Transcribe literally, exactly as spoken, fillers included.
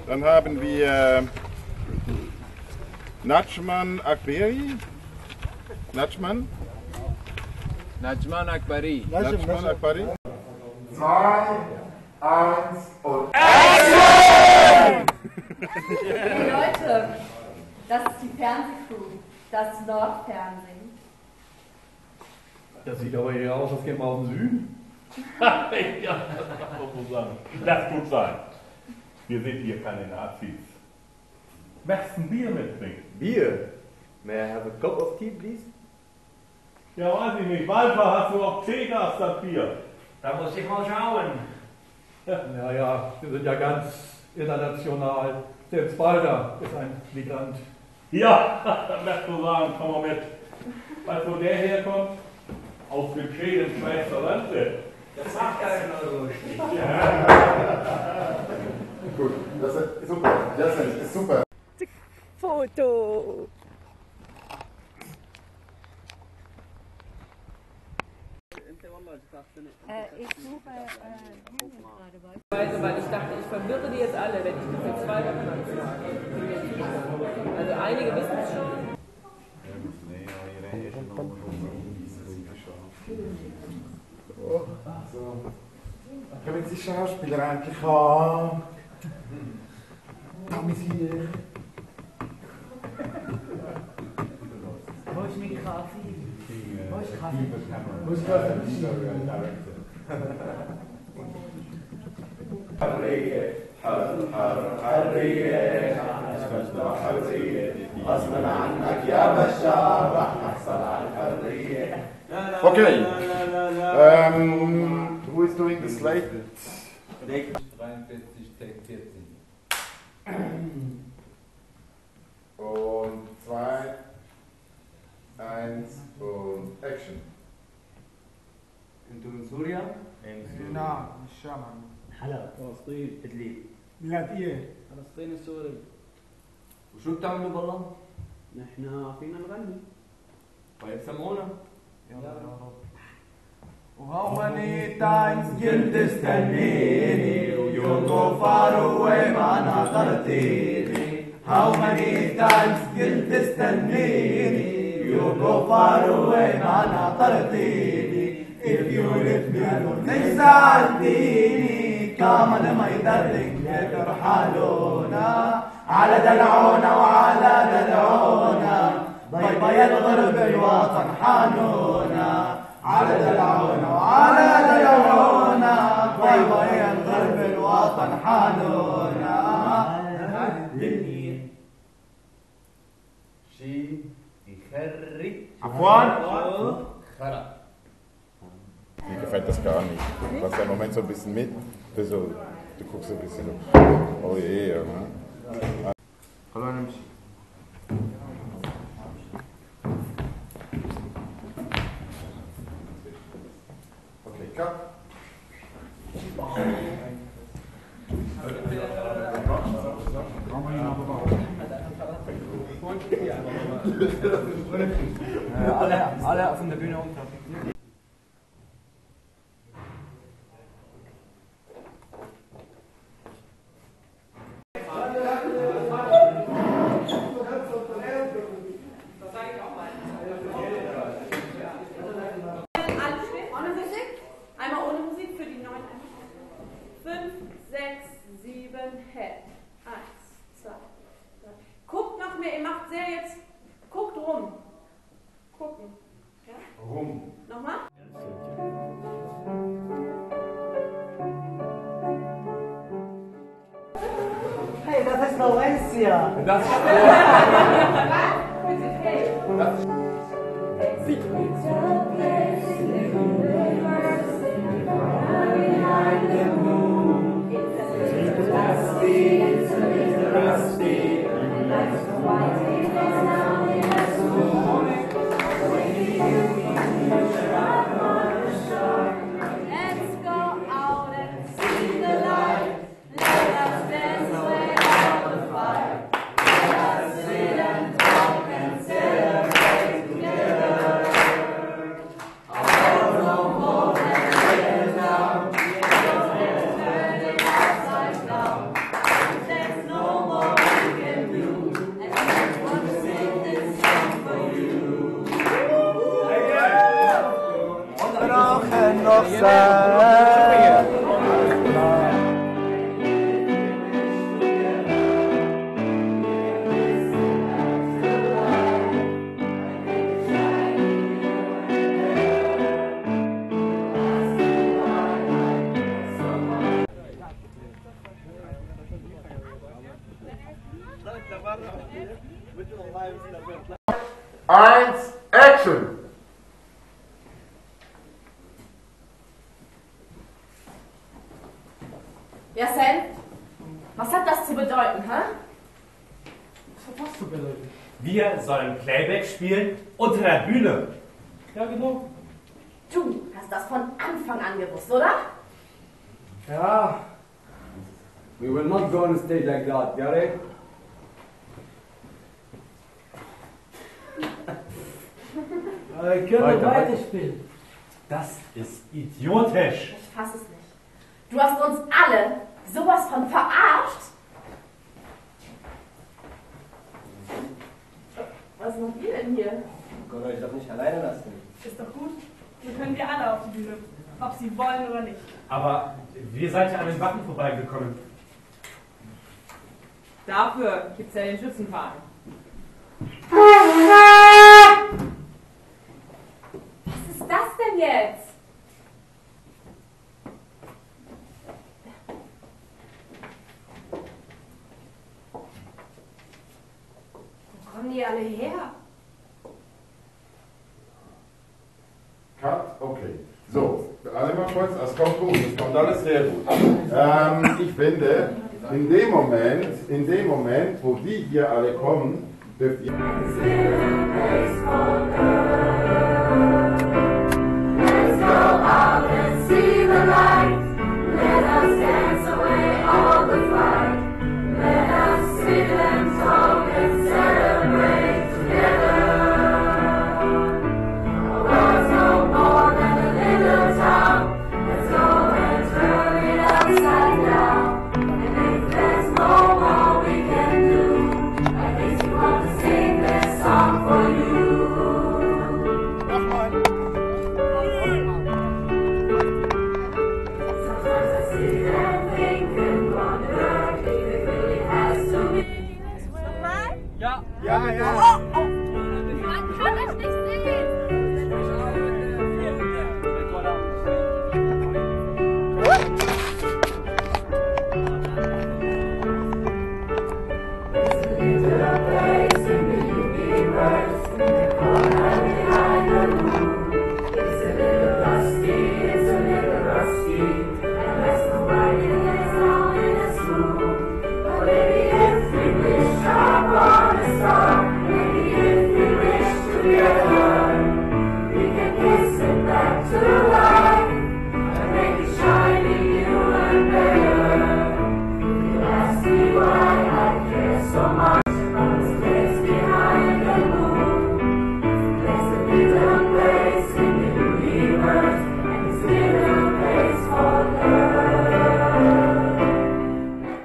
Dann haben wir Najman Akbari. Najman? Najman Akbari. Najman Akbari. zwei, eins und Leute, das ist die Fernsehcrew, das Nordfernsehen. Das sieht aber hier aus, als käme man aus dem Süden. Ja, das muss man sagen. Lass gut sein. Wir sind hier keine Nazis. Möchtest du ein Bier mitbringen? Bier? May I have a cup of tea, please? Ja, weiß ich nicht. Walter, hast du auch Teegas, das Bier? Da muss ich mal schauen. Naja, wir sind ja ganz international. Selbst Walter ist ein Migrant. Ja, das möchtest du sagen. Komm mal mit. Weißt du, wo der herkommt? Aus dem schönen Schweizer Lande. Das sagt er nur ruhig nicht. gut. Das ist super. Das ist super. Foto. Äh, ich suche äh, gerade weil ich dachte, ich verwirre die jetzt alle, wenn ich das jetzt weiter sage. Also einige wissen es schon. Oh, so. Können Sie Schauspieler endlich haben? Komm hier. Wo ist mein Kaffee? Wo ist Kaffee? Wo ist Kaffee? حرية حر حر حرية نحن حرية غصبا عنك يا بشار راح نحصل على الحرية. Okay. Um, who is doing the slate? dreiundvierzig, Take vierzehn. Und zwei, eins und Action. انتوا من سوريا؟ نعم من الشام. حلب فلسطين ادلب. بلاد ايه؟ فلسطين السوري. وشو بتعملوا بالله؟ نحن فينا نغني. طيب سمونا. يلا يا رب. How many times قلت استنيني ويوم فار وما ناطرتيني. How many times قلت استنيني يوم فار وما ناطرتيني. If you let me alone ساعدتيني كمان ما يضرك ترحلونا على دلعونا وعلى دلعونا باي باي الغرب الوطن حانونا على دلعونا وعلى دلعونا باي باي الغرب الوطن حانونا. شي يخري عفوا خرا. Mir gefällt das gar nicht. Du hast ja im Moment so ein bisschen mit. Du, so, du guckst so ein bisschen. Oh je, ja. Ne? خلونا نمشي. Okay, cut. alle, alle von der Bühne runter. Guckt nach mir, ihr macht sehr jetzt, guckt rum. Gucken. Ja? Rum. Nochmal? Hey, das ist Valencia. Das ist Was? Wir sind hey. There's no Eins, Action! Ja, Sam? Was hat das zu bedeuten, hä? Was hat das zu bedeuten? Wir sollen Playback spielen unter der Bühne. Ja, genau. Du hast das von Anfang an gewusst, oder? Ja. We will not go on stage like that, got it? Wir können doch weiterspielen. Das ist idiotisch. Ich fass es nicht. Du hast uns alle sowas von verarscht. Was macht ihr denn hier? Wir können euch doch nicht alleine lassen. Ist doch gut. Wir können wir alle auf die Bühne. Ob sie wollen oder nicht. Aber wir seid ja an den Waffen vorbeigekommen. Dafür gibt's ja den Schützenverein. Was ist das denn jetzt? Wo kommen die alle her? Cut, okay. So, alle mal kurz, es kommt gut, es kommt alles sehr gut. Ähm, ich finde, in dem Moment, in dem Moment, wo die hier alle kommen, dürft ihr... Ja, ja. Oh, oh. Man kann es nicht sehen. It's a little